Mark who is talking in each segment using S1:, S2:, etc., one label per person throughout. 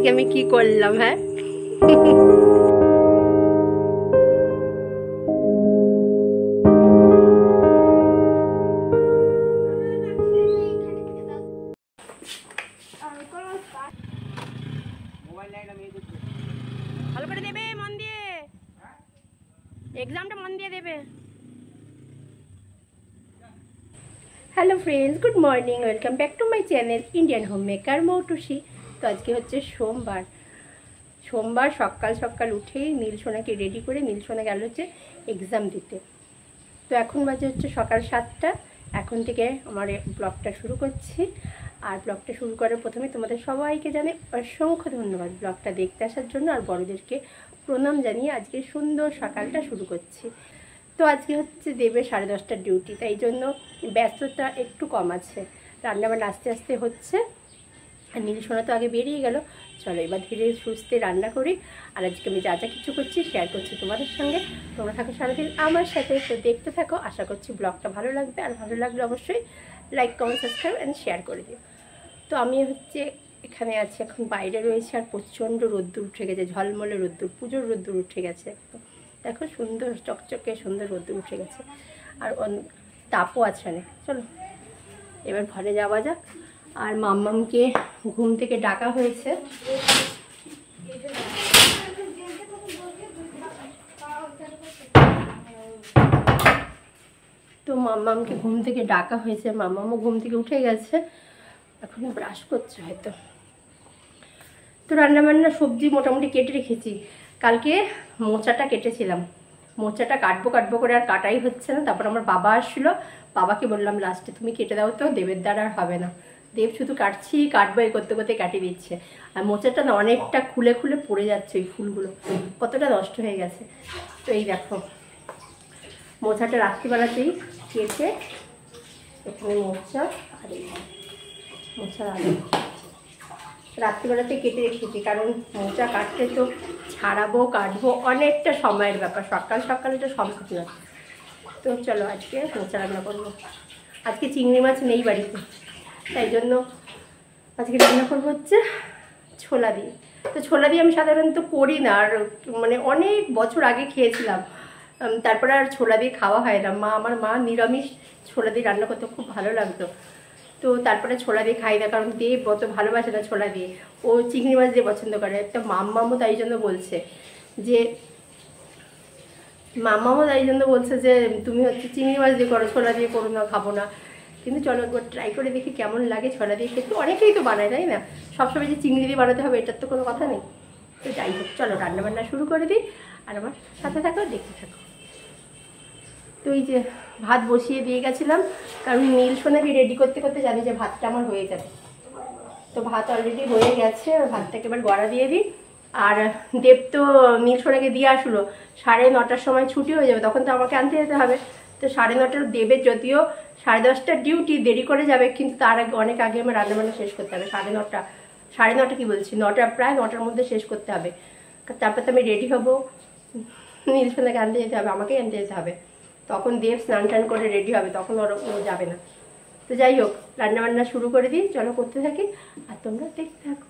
S1: আজকে আমি কি করলাম। হ্যাঁ ভালো করে দেবে, মন দিয়ে এক্সামটা মন দিয়ে দেবে। Hello friends, good morning, welcome back to my channel Indian home maker Moutusi. তো আজকে হচ্ছে সোমবার সকাল সকাল উঠেই নীলসোনাকে রেডি করে নীলসোনা গেল হচ্ছে এক্সাম দিতে। তো এখন বাজে হচ্ছে সকাল 7টা। এখন থেকে আমার ব্লগটা শুরু করছি। আর ব্লগটা শুরু করার প্রথমে তোমাদের সবাইকে জানাই অসংখ্য ধন্যবাদ ব্লগটা দেখতে আসার জন্য, আর বড়দেরকে প্রণাম জানিয়ে আজকে সুন্দর সকালটা শুরু করছি। তো আজকে হচ্ছে দেবে 10:30টার ডিউটি, তাই জন্য ব্যস্ততা একটু কম আছে। রান্নাবান্না আস্তে আস্তে হচ্ছে, আর নীলসোনা তো আগে বেরিয়ে গেল। চলো এবার ধীরে সুস্থে রান্না করি। আর আজকে আমি যা যা কিছু করছি শেয়ার করছি তোমাদের সঙ্গে। তোমরা থাকো সারাদিন আমার সাথে, তো দেখতে থাকো। আশা করছি ব্লগটা ভালো লাগবে, আর ভালো লাগলে অবশ্যই like, comment, subscribe and share করে দিও। তো আমি হচ্ছে এখানে আছি, এখন বাইরে রয়েছে, আর প্রচণ্ড রোদ্দুর উঠে গেছে, ঝলমলে রোদ্দুর, পুজোর রোদ্দুর উঠে গেছে একদম। দেখো সুন্দর চকচকে সুন্দর রোদ্দুর উঠে গেছে, আর তাপও আছে না। চলো এবার ঘরে যাওয়া যাক। আর মাম্মামকে ঘুম থেকে ডাকা হয়েছে। তো মাম্মামকে ঘুম থেকে ডাকা হয়েছে, মাম্মামও ঘুম থেকে উঠে গেছে, এখন ব্রাশ করছে হয়তো। তো রান্নাবান্না সবজি মোটামুটি কেটে রেখেছি। কালকে মোচাটা কেটেছিলাম, মোচাটা কাটবো করে আর কাটাই হচ্ছে না। তারপর আমার বাবা আসলো, বাবাকে বললাম লাস্টে তুমি কেটে দাও তো, দেবের দ্বারা আর হবে না। দেব শুধু কাটবো এই করতে করতে কাটিয়ে দিচ্ছে। আর মোচাটা না অনেকটা খুলে খুলে পড়ে যাচ্ছে, ওই ফুলগুলো কতটা নষ্ট হয়ে গেছে। তো এই দেখো মোচাটা রাত্রিবেলাতেই কেটে এখানে মোচা আর এই মোচার আলু রাত্রিবেলাতে কেটে রেখেছি, কারণ মোচা কাটতে তো কাটবো অনেকটা সময়ের ব্যাপার, সকাল সকাল এটা সম্ভব না। তো চলো আজকে মোচা রান্না করবো। আজকে চিংড়ি মাছ নেই বাড়িতে, তাই জন্য আজকে রান্না করবো হচ্ছে ছোলা দিয়ে। তো ছোলা দিয়ে আমি সাধারণত করি না, আর মানে অনেক বছর আগে খেয়েছিলাম, তারপরে আর ছোলা দিয়ে খাওয়া হয় না। আমার মা নিরামিষ ছোলা দিয়ে রান্না করতে খুব ভালো লাগতো, তো তারপরে ছোলা দিয়ে খাই না, কারণ দেব অত ভালোবাসে না ছোলা দিয়ে, ও চিংড়ি মাছ দিয়ে পছন্দ করে। একটা মাম্মামও তাই জন্য বলছে যে তুমি হচ্ছে চিংড়ি মাছ দিয়ে করো, ছোলা দিয়ে করো না, খাবো না। কিন্তু চলো একবার ট্রাই করে দেখি কেমন লাগে ছোলা দিয়ে খেতে। অনেকেই তো বানায়, তাই না? সবসময় যে চিংড়ি দিয়ে বানাতে হবে এটার তো কোনো কথা নেই। তো যাই হোক, চলো রান্নাবান্না শুরু করে দিই, আর আমার সাথে থাকো, দেখতে থাকো। তো এই যে ভাত বসিয়ে দিয়ে গেছিলাম, কারণ নীলসোনাকে রেডি করতে করতে জানি যে ভাতটা আমার হয়ে যাবে। তো ভাত অলরেডি হয়ে গেছে, ভাতটাকে এবার গড়া দিয়ে দিই। আর দেব তো নীলসোনাকে দিয়ে আসলো, 9:30টার সময় ছুটি হয়ে যাবে, তখন তো আমাকে আনতে যেতে হবে। তো 9:30টার দেবের যদিও 10:30টার ডিউটি, দেরি করে যাবে, কিন্তু তার আগে অনেক আগে আমার রান্নাবান্না শেষ করতে হবে। 9:30 কি বলছি, 9টা, প্রায় 9টার মধ্যে শেষ করতে হবে। তারপর তো আমি রেডি হবো, নীলসোনাকে আনতে যেতে হবে, আমাকেই আনতে যেতে হবে। তখন দেব স্নান টান করে রেডি হবে, তখন ও যাবে না। তো যাই হোক, রান্নাবান্না শুরু করে দিই, চলো করতে থাকি, আর তোমরা দেখতে থাকো।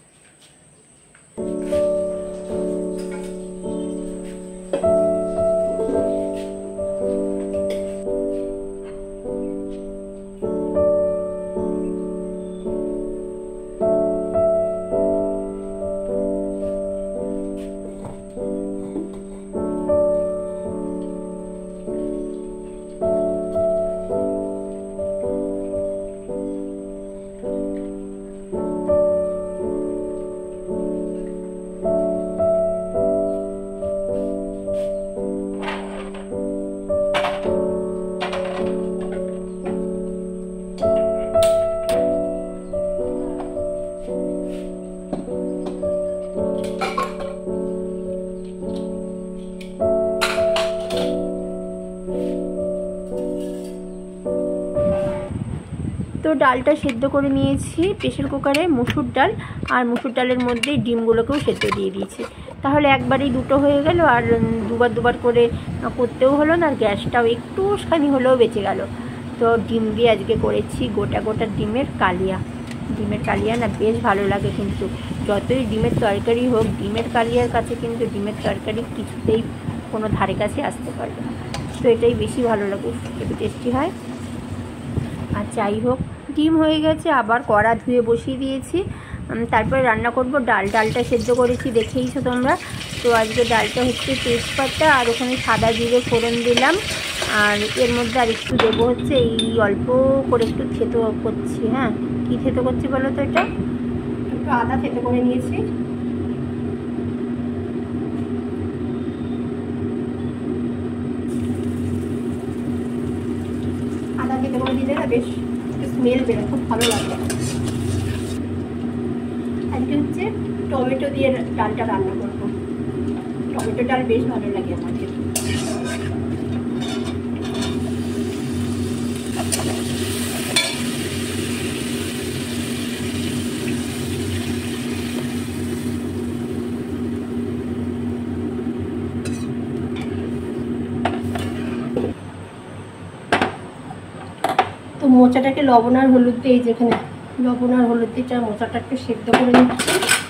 S1: তো ডালটা সেদ্ধ করে নিয়েছি প্রেসার কুকারে, মুসুর ডাল, আর মুসুর ডালের মধ্যে ডিমগুলোকেও সেদ্ধ দিয়ে দিয়েছি। তাহলে একবারেই দুটো হয়ে গেল, আর দুবার করে করতেও হলো না, আর গ্যাসটাও একটুখানি হলেও বেঁচে গেল। তো ডিম দিয়ে আজকে করেছি গোটা গোটা ডিমের কালিয়া। ডিমের কালিয়া না বেশ ভালো লাগে, কিন্তু যতই ডিমের তরকারি হোক ডিমের কালিয়ার কাছে কিন্তু ডিমের তরকারি কিছুতেই কোনো ধারে কাছে আসতে পারবে না। তো এটাই বেশি ভালো লাগে, একটু টেস্টি হয়। আর যাই হোক, ডিম হয়ে গেছে, আবার কড়া ধুয়ে বসিয়ে দিয়েছি। তারপরে রান্না করব ডালটা সেদ্ধ করেছি দেখেইছো তোমরা। তো আজকে ডালটা হচ্ছে তেজপাতা আর ওখানে সাদা জিরে ফোড়ন দিলাম, আর এর মধ্যে আর একটু দেবো হচ্ছে এই অল্প করে একটু থেতো করছি। হ্যাঁ, কী থেতো করছি বলো তো? এটা একটু আদা থেতো করে নিয়েছি। আদা থেতো করে দিলে না বেশ স্মেল বেরো, খুব ভালো লাগে। আজকে হচ্ছে টমেটো দিয়ে ডালটা রান্না করবো। টমেটো ডাল বেশ ভালো লাগে আমাকে। তো মোচাটাকে লবণ আর হলুদ দিয়ে, যেখানে লবণ আর হলুদ দিয়ে মোচাটা একটু সেদ্ধ করে নিচ্ছি।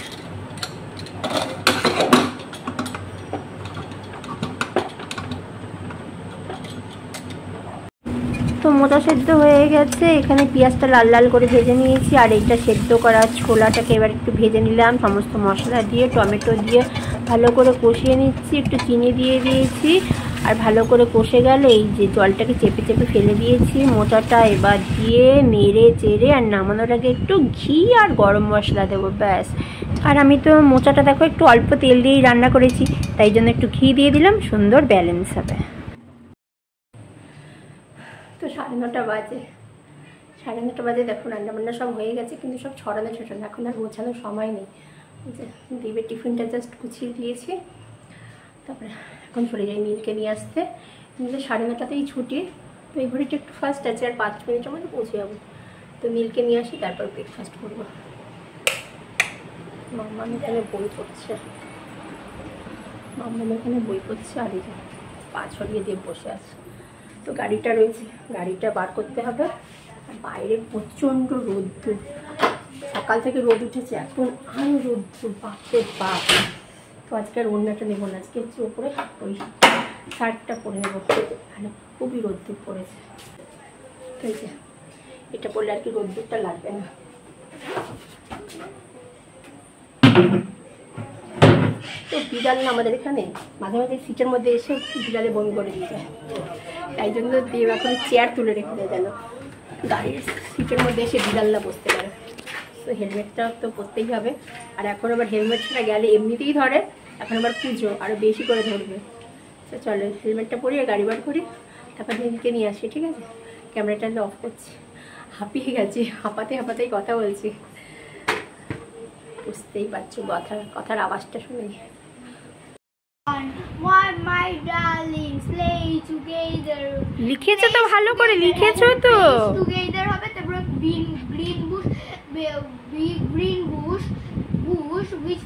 S1: তো মোচা সেদ্ধ হয়ে গেছে, এখানে পেঁয়াজটা লাল লাল করে ভেজে নিয়েছি, আর এইটা সেদ্ধ করা ছোলাটাকে এবার একটু ভেজে নিলাম সমস্ত মশলা দিয়ে, টমেটো দিয়ে ভালো করে কষিয়ে নিচ্ছি। একটু চিনি দিয়ে দিয়েছি, আর ভালো করে কষে গেলে এই যে জলটাকে চেপে চেপে ফেলে দিয়েছি মোচাটা এবার দিয়ে নেড়ে চেড়ে, আর নামানোর আগে একটু ঘি আর গরম মশলা দেবো, ব্যাস। আর আমি তো মোচাটা দেখো একটু অল্প তেল দিয়েই রান্না করেছি, তাই জন্য একটু ঘি দিয়ে দিলাম, সুন্দর ব্যালেন্স হবে। তো 9:30 বাজে, 9:30 বাজে। দেখো রান্নাবান্না সব হয়ে গেছে, কিন্তু সব ছড়ানো ছোটানো, এখন আর গোছানোর সময় নেই। দেবের টিফিনটা জাস্ট গুছিয়ে দিয়েছি, তারপরে এখন চলে যাই নীলকে নিয়ে আসতে। নীলের 9:30তেই ছুটি, তো এই ঘড়িটা একটু ফাস্ট আছে, আর 5 মিনিটের মধ্যে পৌঁছে যাবো। তো নীলকে নিয়ে আসি, তারপর ব্রেকফাস্ট করবো। মাম্মা এখানে বই পড়ছে, আর এই যে পা ছড়িয়ে দিয়ে বসে আছে। তো গাড়িটা রয়েছে, গাড়িটা বার করতে হবে। আর বাইরে প্রচণ্ড রোদ্দুর, সকাল থেকে রোদ উঠেছে, এখন আরও রোদ্দুর, বাপরে বাপ। তো আজকে আর ওড়নাটা নেবো না, আজকে হচ্ছে ওপরে ওই শার্টটা পরে নেবো, মানে খুবই রোদ্দুর পড়েছে। তো এই যে এটা পরলে আর কি রোদ্দুরটা লাগবে না। তো বিড়াল না আমাদের এখানে মাঝে মাঝে সিটের মধ্যে এসে বিড়ালে বমি করে দিতে, তাই জন্য দেব এখন চেয়ার তুলে রেখে দেয় যেন গাড়ির সিটের মধ্যে এসে বিড়াল না বসতে পারে। তো হেলমেটটা তো পরতেই হবে, আর এখন আবার হেলমেট ছাড়া গেলে এমনিতেই ধরে, এখন আবার পুজো আরও বেশি করে ধরবে। তো চলো হেলমেটটা পরি আর গাড়ি বার করি, তারপর নীলকে নিয়ে আসি, ঠিক আছে? ক্যামেরাটা অফ করছি, হাঁপিয়ে গেছি, হাঁপাতেই কথা বলছি, বুঝতেই পারছো কথার আওয়াজটা শুনে। লিখেছো তো ভালো করে, লিখেছো তো।
S2: টুগেদার হবে, তারপর গ্রিন বুশ which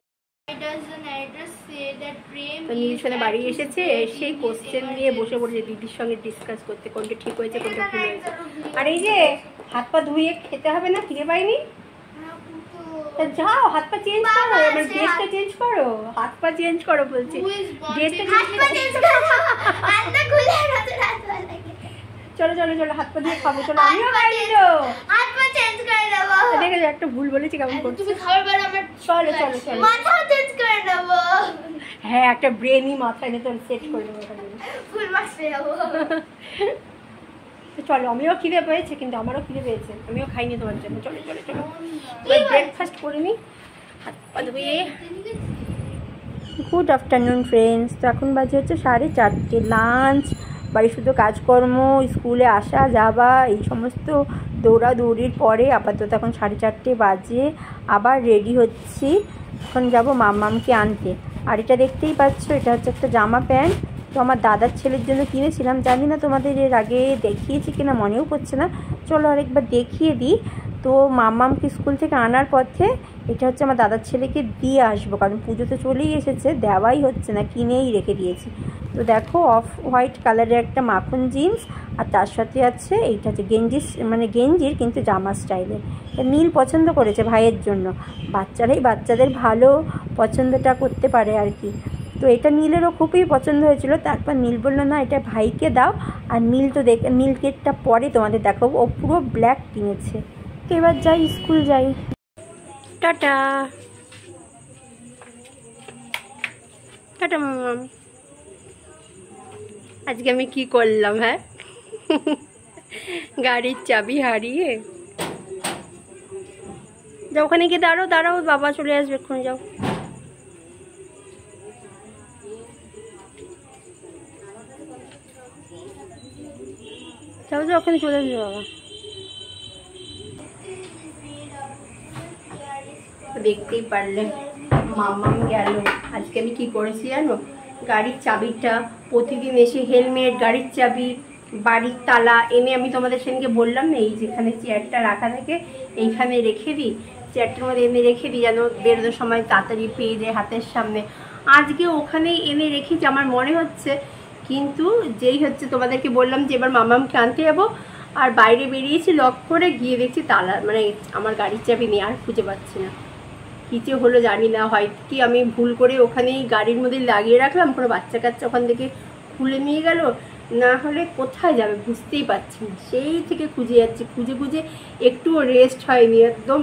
S1: নীলসনে বাড়ি এসেছে, সেই কোশ্চেন নিয়ে বসে পড়েছে দিদির সঙ্গে ডিসকাস করতে, কোনটা ঠিক হয়েছে কোনটা ভুল হয়েছে। আর এই যে হাত পা ধুয়ে খেতে হবে না, ফিরে পাইনি, যাও হাত পা চেঞ্জ করো, আমার ড্রেসটা চেঞ্জ করো, হাত পা চেঞ্জ করো বলছি, ড্রেসটা চেঞ্জ করো। চলো চলো চলো হাত পা দিয়ে খাবো, চলো আমিও বাইরে যাবো,
S2: হাত পা চেঞ্জ করে দেব।
S1: দেখে যা একটা ভুল বলেছি, কেমন করছো?
S2: তুমি খাবার পর আমার
S1: চলো চলো চলো
S2: মাথা চেঞ্জ করে দেব।
S1: হ্যাঁ, একটা ব্রেনই মাথায় নিয়ে তোর সেট করে দেবো,
S2: ফুল মাছ পেয়ে যাবো।
S1: চলো, আমিও খিদে পেয়েছে, কিন্তু আমারও খিদে পেয়েছে, আমিও খাইনি তোমার জন্য। চলো চলো চলো ব্রেকফাস্ট করে নিই, হাত পা ধুয়ে। Good afternoon friends. তো এখন বাজে হচ্ছে 4:30, লাঞ্চ, বাড়ি শুধু কাজকর্ম, স্কুলে আসা যাওয়া, এই সমস্ত দৌড়াদৌড়ির পরে আপাতত এখন 4:30 বাজে। আবার রেডি হচ্ছি, এখন যাব মাম্মামকে আনতে। আর এটা দেখতেই পাচ্ছ, এটা হচ্ছে একটা জামা প্যান্ট, তো আমার দাদার ছেলের জন্য কিনেছিলাম, জানি না তোমাদের এর আগে দেখিয়েছি কিনা, মনেও পড়ছে না, চলো আরেকবার দেখিয়ে দিই। তো
S3: তো মাম্মামকে স্কুল থেকে আনার পথে এটা হচ্ছে আমার দাদার ছেলেকে দিয়ে আসবো, কারণ পুজো তো চলেই এসেছে, দেওয়াই হচ্ছে না, কিনেই রেখে দিয়েছি। তো দেখো অফ হোয়াইট কালারের একটা মাখন জিন্স, আর তার সাথে আছে এইটা হচ্ছে গেঞ্জি, মানে গেঞ্জির কিন্তু জামা স্টাইলের। নীল পছন্দ করেছে ভাইয়ের জন্য, বাচ্চারাই বাচ্চাদের ভালো পছন্দটা করতে পারে আর কি। তো এটা নীলেরও খুবই পছন্দ হয়েছিল, তারপর নীল বললো না এটা ভাইকে দাও, আর নীল তো নীল কেটটা পরে তোমাদের দেখাবো। ও পুরো ব্ল্যাক কিনেছে। তো এবার যাই, স্কুল যাই,
S1: টাটা টাটা মামাম। আজকে আমি কি করলাম, হ্যাঁ গাড়ির চাবি হারিয়ে, যাও ওখানে গিয়ে দাঁড়াও দাঁড়াও, বাবা চলে আসবে এক্ষুনি, যাও। যাও যাও ওখানে চলে আসবে বাবা। দেখতেই পারলে মামাম গেল। আজকে আমি কি করেছি জানো, গাড়ির চাবিটা প্রতিদিন এসে হেলমেট, গাড়ির চাবি, বাড়ির তালা এনে আমি তোমাদের সেদিনকে বললাম না, এই যেখানে চেয়ারটা রাখা থাকে এইখানে রেখে দিই, চেয়ারটার মধ্যে এনে রেখে দিই যেন বেরোনোর সময় তাড়াতাড়ি পেয়ে যায় হাতের সামনে। আজকে ওখানেই এনে রেখেছি আমার মনে হচ্ছে, কিন্তু যেই হচ্ছে তোমাদেরকে বললাম যে এবার মামামকে আনতে যাবো, আর বাইরে বেরিয়েছি লক করে, গিয়ে দেখছি তালা মানে আমার গাড়ির চাবি নিয়ে আর খুঁজে পাচ্ছি না। কী যে হলো জানি না, হয় কি আমি ভুল করে ওখানেই গাড়ির মধ্যে লাগিয়ে রাখলাম, কোনো বাচ্চা কাচ্চা ওখান থেকে খুলে নিয়ে গেল, না হলে কোথায় যাবে বুঝতেই পারছি না। সেই থেকে খুঁজে যাচ্ছি, খুঁজে খুঁজে একটুও রেস্ট হয়নি, একদম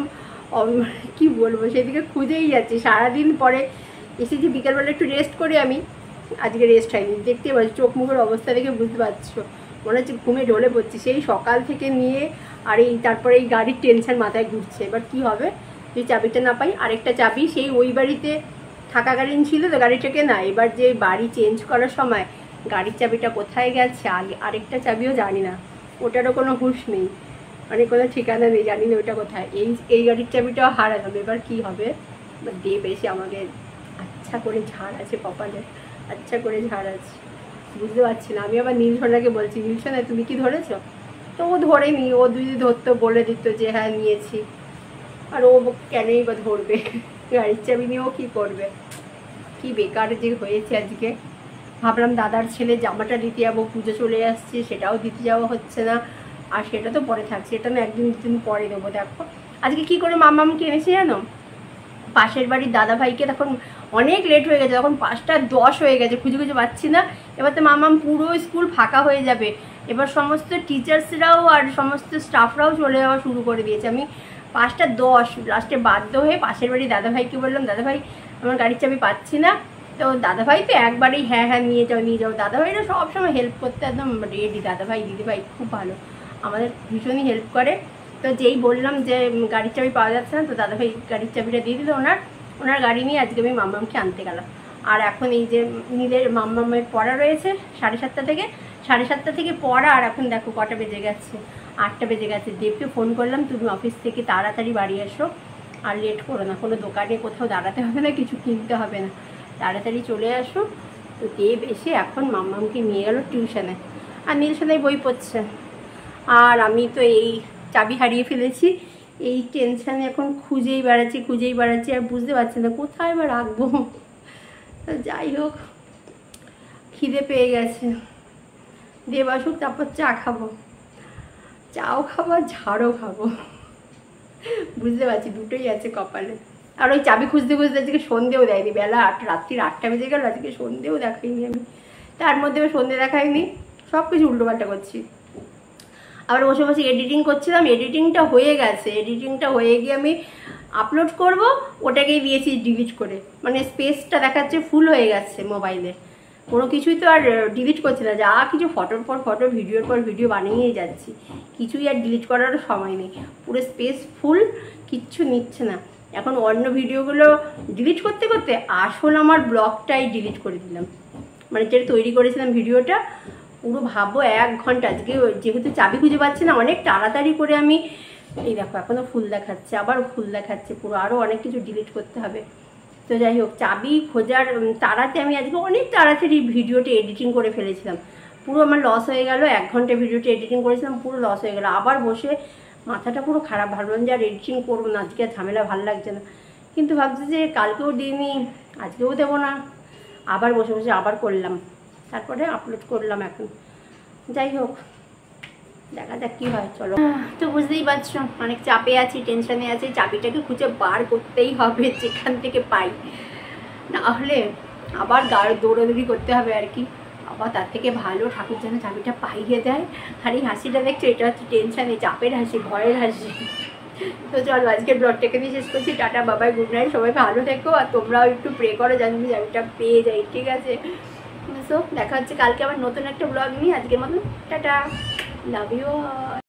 S1: কি বলবো, সেদিকে খুঁজেই যাচ্ছি সারাদিন। পরে এসেছি বিকালবেলা একটু রেস্ট করে, আমি আজকে রেস্ট হয়নি, দেখতে পাচ্ছি চোখ মুখের অবস্থা দেখে বুঝতে পারছো, মনে হচ্ছে ঘুমে ঢলে পড়ছি সেই সকাল থেকে নিয়ে। আর এই তারপরে এই গাড়ির টেনশন মাথায় ঘুরছে, এবার কি হবে যদি চাবিটা না পাই। আরেকটা চাবি সেই ওই বাড়িতে থাকাকালীন ছিল তো গাড়িটাকে, না এবার যে বাড়ি চেঞ্জ করার সময় গাড়ির চাবিটা কোথায় গেছে, আগে আরেকটা চাবিও জানি না, ওটারও কোনো হুঁশ নেই, মানে কোনো ঠিকানা নেই, জানি না ওটা কোথায়। এই গাড়ির চাবিটাও হারালাম, এবার কি হবে। দেব এসে আমাকে আচ্ছা করে ঝাড় আছে কপালে, আচ্ছা করে ঝাড় আছে, বুঝতে পারছি না। আমি আবার নীলসোনাকে বলছি, নীলসোনা তুমি কি ধরেছো? তো ও ধরেনি, ও যদি ধরতো বলে দিত যে হ্যাঁ নিয়েছি, আর ও কেনই বা ধরবে, গাড়ির চাবি নিয়েও কী করবে। কি বেকার যে হয়েছে আজকে। ভাবলাম দাদার ছেলে জামাটা দিতে যাবো, পুজো চলে আসছে, সেটাও দিতে যাওয়া হচ্ছে না, আর সেটা তো পরে থাকছে, এটা না একদিন দুদিন পরে দেবো। দেখো আজকে কি করে মামামকে এনেছে জানো, পাশের বাড়ির দাদা ভাইকে, তখন অনেক লেট হয়ে গেছে, তখন 5:10 হয়ে গেছে, খুঁজে খুঁজে পাচ্ছি না। এবার তো মামাম পুরো স্কুল ফাঁকা হয়ে যাবে, এবার সমস্ত টিচার্সরাও আর সমস্ত স্টাফরাও চলে যাওয়া শুরু করে দিয়েছে। আমি 5:10 লাস্টে বাধ্য হয়ে পাশের বাড়ির দাদাভাইকে বললাম, দাদাভাই আমার গাড়ির চাবি পাচ্ছি না। তো দাদাভাই তো একবারেই হ্যাঁ হ্যাঁ নিয়ে যাও নিয়ে যাও, দাদাভাইরা সবসময় হেল্প করতে একদম রেডি, দাদাভাই দিদিভাই খুব ভালো, আমাদের ভীষণই হেল্প করে। তো যেই বললাম যে গাড়ির চাবি পাওয়া যাচ্ছে না, তো দাদাভাই গাড়ির চাবিটা দিয়ে দিল ওনার গাড়ি নিয়ে। আজকে আমি মাম্মামকে আনতে গেলাম। আর এখন এই যে নীলের মাম্মামের পড়া রয়েছে 7:30 থেকে পড়া, আর এখন দেখো কটা বেজে গেছে, 8টা বেজে গেছে। দেবকে ফোন করলাম তুমি অফিস থেকে তাড়াতাড়ি বাড়ি এসো, আর লেট করো না, কোনো দোকানে কোথাও দাঁড়াতে হবে না, কিছু কিনতে হবে না, তাড়াতাড়ি চলে আসো। তো দেব এসে এখন মাম্মামকে নিয়ে গেল টিউশনে, আর নীলসোনাই বই পড়ছে, আর আমি তো এই চাবি হারিয়ে ফেলেছি, এই টেনশানে এখন খুঁজেই বেড়াচ্ছি, আর বুঝতে পারছি না কোথায় বা রাখবো। তো যাই হোক, খিদে পেয়ে গেছে, দেব আসুক তারপর চা খাবো, চাও খাবো আর ঝাড়ও খাবো, বুঝতে পারছি দুটোই আছে কপালে। আর ওই চাবি খুঁজতে খুঁজতে আজকে সন্ধেও দেয়নি, বেলা রাত্রির 8টা বেজে গেল, আজকে সন্ধেও দেখাইনি আমি, তার মধ্যেও সন্ধে দেখাইনি, সব কিছু উল্টোপাল্টা করছি। আবার বসে বসে এডিটিং করছিলাম, এডিটিংটা হয়ে গেছে, এডিটিংটা হয়ে গিয়ে আমি আপলোড করব, ওটাকেই দিয়েছি ডিলিট করে, মানে স্পেসটা দেখাচ্ছে ফুল হয়ে গেছে মোবাইলে, কোনো কিছুই তো আর ডিলিট করছি না, যা কিছু ফটোর পর ফটো ভিডিওর পর ভিডিও বানিয়েই যাচ্ছি, কিছুই আর ডিলিট করারও সময় নেই, পুরো স্পেস ফুল, কিচ্ছু নিচ্ছে না। এখন অন্য ভিডিওগুলো ডিলিট করতে করতে আসল আমার ব্লগটাই ডিলিট করে দিলাম, মানে যেটা তৈরি করেছিলাম ভিডিওটা পুরো ভাবো 1 ঘন্টা। আজকে যেহেতু চাবি খুঁজে পাচ্ছি না, অনেক তাড়াতাড়ি করে আমি, এই দেখো এখনও ফুল দেখাচ্ছে, আবার ফুল দেখাচ্ছে, পুরো আরও অনেক কিছু ডিলিট করতে হবে। তো যাই হোক, চাবি খোঁজার তাড়াতে আমি আজকে অনেক তাড়াতাড়ি ভিডিওটা এডিটিং করে ফেলেছিলাম, পুরো আমার লস হয়ে গেল। 1 ঘন্টা ভিডিওটা এডিটিং করেছিলাম, পুরো লস হয়ে গেল। আবার বসে মাথাটা পুরো খারাপ, ভাবলাম যে আর এডিটিং করবো না, আজকে আর ঝামেলা ভালো লাগছে না। কিন্তু ভাবছি যে কালকেও দিইনি, আজকেও দেবো না, আবার বসে বসে আবার করলাম, তারপরে আপলোড করলাম এখন। যাই হোক, দেখা যাক কী হয়। চলো, তো বুঝতেই পারছো অনেক চাপে আছি, টেনশনে আছি। চাবিটাকে খুঁজে বার করতেই হবে যেখান থেকে পাই, না হলে আবার দৌড়াদৌড়ি করতে হবে আর কি। আবার তার থেকে ভালো ঠাকুর যেন চাবিটা পাইয়ে দেয়। আর এই হাসিটা দেখছো, এটা হচ্ছে টেনশনে, চাপের হাসি, ভয়ের হাসি। তো চলো, আজকের ব্লগটাকে আমি শেষ করছি। টাটা, বাবাই, গুড নাইট। সবাই ভালো থেকো, আর তোমরাও একটু প্রে করো যেন আমি চাবিটা পেয়ে যাই, ঠিক আছে? সো দেখা হচ্ছে কালকে আবার নতুন একটা ব্লগ নিয়ে। আজকের মতন টাটা, লাভ ইউ।